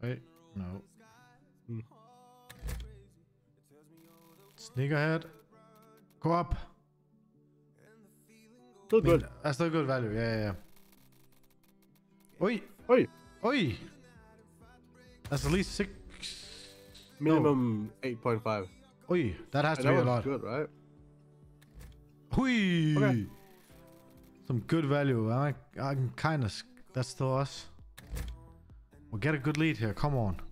Wait, no. Sneakerhead. Go up. Still good. That's still good value. Yeah. Oi. Oi. Oi. That's at least 6. Minimum 8.5. Oi. That has to That be a was lot. good, right? Hui. Okay. Some good value. I can kind of. That's still us. We'll get a good lead here. Come on.